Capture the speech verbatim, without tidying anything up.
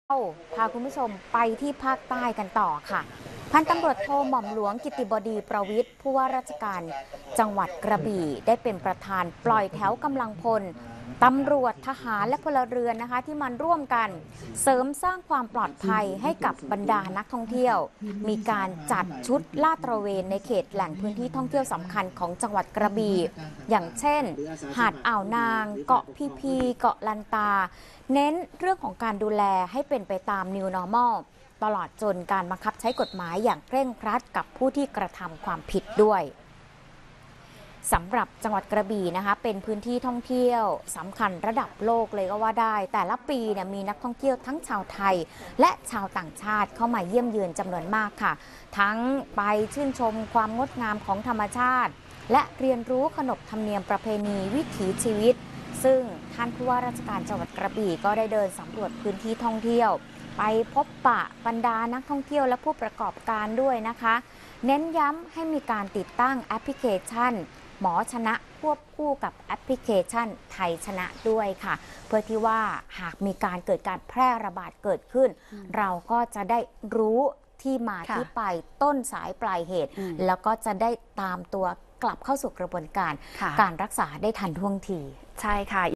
พาคุณผู้ชมไปที่ภาคใต้กันต่อค่ะพันตำรวจโทหม่อมหลวงกิตติบดีประวิตรผู้ว่าราชการจังหวัดกระบี่ได้เป็นประธานปล่อยแถวกำลังพลตำรวจทหารและพลเรือนนะคะที่มันร่วมกันเสริมสร้างความปลอดภัยให้กับบรรดานักท่องเที่ยวมีการจัดชุดลาดตระเวนในเขตแหล่งพื้นที่ท่องเที่ยวสำคัญของจังหวัดกระบี่อย่างเช่นหาดอ่าวนางเกาะพีพีเกาะลันตาเน้นเรื่องของการดูแลให้เป็นไปตาม New Normal ตลอดจนการบังคับใช้กฎหมายอย่างเคร่งครัดกับผู้ที่กระทำความผิดด้วยสำหรับจังหวัดกระบี่นะคะเป็นพื้นที่ท่องเที่ยวสำคัญระดับโลกเลยก็ว่าได้แต่ละปีเนี่ยมีนักท่องเที่ยวทั้งชาวไทยและชาวต่างชาติเข้ามาเยี่ยมเยือนจำนวนมากค่ะทั้งไปชื่นชมความงดงามของธรรมชาติและเรียนรู้ขนบธรรมเนียมประเพณีวิถีชีวิตซึ่งท่านผู้ว่าราชการจังหวัดกระบี่ก็ได้เดินสำรวจพื้นที่ท่องเที่ยวไปพบปะบรรดานักท่องเที่ยวและผู้ประกอบการด้วยนะคะเน้นย้ำให้มีการติดตั้งแอปพลิเคชันหมอชนะควบคู่กับแอปพลิเคชันไทยชนะด้วยค่ะเพื่อที่ว่าหากมีการเกิดการแพร่ระบาดเกิดขึ้นเราก็จะได้รู้ที่มาที่ไปต้นสายปลายเหตุแล้วก็จะได้ตามตัวกลับเข้าสู่กระบวนการการรักษาได้ทันท่วงทีใช่ค่ะ